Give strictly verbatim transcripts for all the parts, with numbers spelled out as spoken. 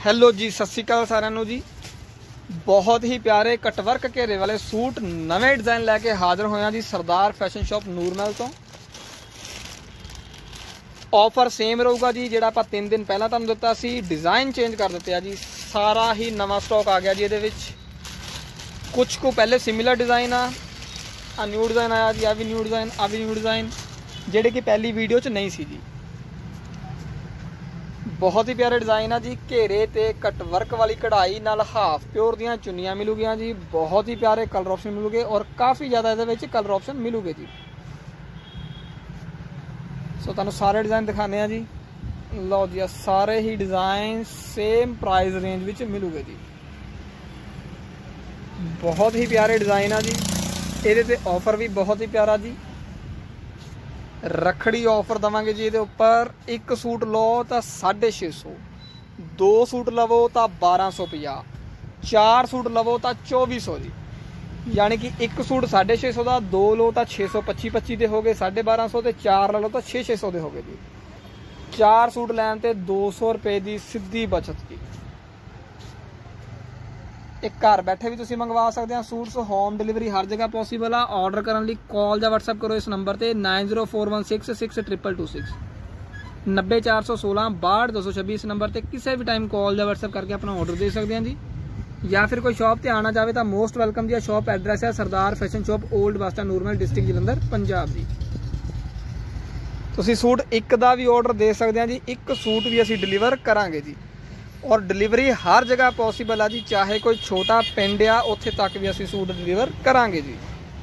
Hello जी, सत श्री अकाल साਰਿਆਂ ਨੂੰ जी। बहुत ही प्यारे कटवर्क घेरे वाले सूट नवे डिजाइन लैके हाजिर होया जी सरदार फैशन शॉप नूरमहल तो। ऑफर सेम रहूगा जी, जो आप तीन दिन पहला तुहानूं दिता सी, डिजाइन चेंज कर दिते जी। सारा ही नवा स्टॉक आ गया जी। ये कुछ को पहले सिमिलर डिजाइन आ न्यू डिजाइन आया जी। आ भी न्यू डिजाइन, आ भी न्यू डिजाइन, जेडे कि पहली वीडियो च नहीं सी जी। बहुत ही प्यारे डिजाइन आ जी। घेरे ते कटवर्क वाली कढ़ाई नाल हाफ प्योर दियां चुन्नियां मिलूगियां जी। बहुत ही प्यारे कलर ऑप्शन मिलूगे और काफ़ी ज़्यादा ये कलर ऑप्शन मिलूगे जी। सो तुहानूं सारे डिजाइन दिखाने हैं जी। लो जी, सारे ही डिजाइन सेम प्राइस रेंज विच मिलूगे जी। बहुत ही प्यारे डिजाइन आ जी। ये ते ऑफर भी बहुत ही प्यारा जी। रखड़ी ऑफर देवांगे जी। ये उपर एक सूट लो तो साढ़े छे सौ, दो सूट लवो तो बारह सौ पचास, चार सूट लवो तो चौबी सौ जी। यानी कि एक सूट साढ़े छे सौ का, दो लो तो छे सौ पच्ची पच्ची के हो गए साढ़े बारह सौ, तो चार लो तो छे छे सौ के हो गए जी। चार सूट लैन ते दो सौ रुपए की सीधी बचत जी। एक घर बैठे भी तुसीं मंगवा सकते हैं सूट्स। होम डिलीवरी हर जगह पॉसीबल आ। ऑर्डर करने लिए कॉल या व्हाट्सएप करो इस नंबर पर nine zero four one six six triple two six नब्बे चार सौ सोलह बाहठ दो सौ छब्बी। इस नंबर पर किसी भी टाइम कॉल या व्हाट्सएप करके अपना ऑर्डर दे सकते हैं जी। या फिर कोई शॉप पर आना चाहे तो मोस्ट वेलकम जी। शॉप एड्रैस है Sardar fashion shop, old bus stand, Nurmahal, district Jalandhar, Punjab जी। तुसीं सूट एक का भी ऑर्डर दे सकते हैं जी। एक सूट भी असीं डिलीवर करांगे जी। और डिलीवरी हर जगह पॉसीबल है जी। चाहे कोई छोटा पिंड आ, उत्थे तक भी असीं सूट डिलीवर करांगे जी।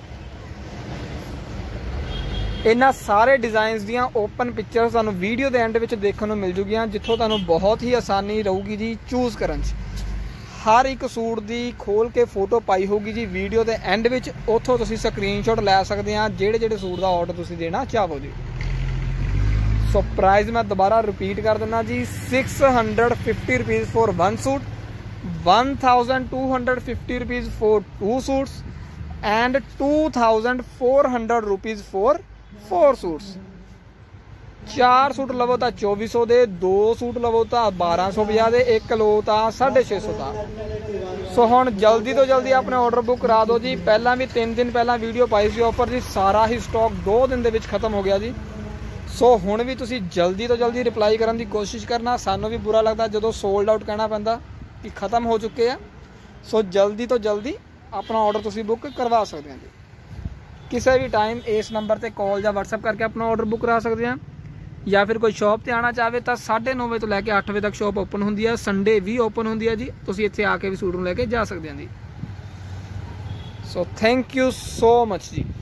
इन्हां सारे डिजाइनस दियां ओपन पिक्चर्स तुहानूं वीडियो के एंड विच देखण नूं मिल जूगियां, जिथों तुहानूं बहुत ही आसानी रहूगी जी चूज करन च। हर एक सूट की खोल के फोटो पाई होगी जी वीडियो के एंड विच। उत्थों तुसीं स्क्रीनशॉट लै सकदे आ जिहड़े जिहड़े सूट का ऑर्डर तुसीं देना चाहो जी। सो प्राइस मैं दोबारा रिपीट कर देना जी। Six hundred fifty rupees for one suit, one thousand two hundred fifty rupees for two suits and two thousand four hundred rupees for four suits. चार सूट लवो तो चौबी सौ दे, दो सूट लवो तो बारह सौ पचास दे, एक लो तो साढ़े छे सौ का। सो हुण जल्दी तो जल्दी अपने ऑर्डर बुक करा दो जी। पहला भी तीन दिन पहला वीडियो पाई सी ऑफर जी, सारा ही स्टॉक दो दिन दे विच खत्म हो गया जी। सो हुण भी तुसीं जल्दी तो जल्दी रिप्लाई करने की कोशिश करना। सानूं भी बुरा लगता जो सोल्ड आउट कहना पैंदा कि खत्म हो चुके हैं। सो जल्दी तो जल्दी अपना ऑर्डर तुसीं बुक करवा सकते हैं जी। किसी भी टाइम इस नंबर पर कॉल या व्हाट्सएप करके अपना ऑर्डर बुक करा सकते हैं। या फिर कोई शॉप पर आना चाहे तो साढ़े नौ बजे तो लैके अठ बजे तक शॉप ओपन होंदी है। संडे भी ओपन होंदी है जी। तुसीं इत्थे आके भी सूट नूं लैके जा सकते हैं जी। So thank you so much ji.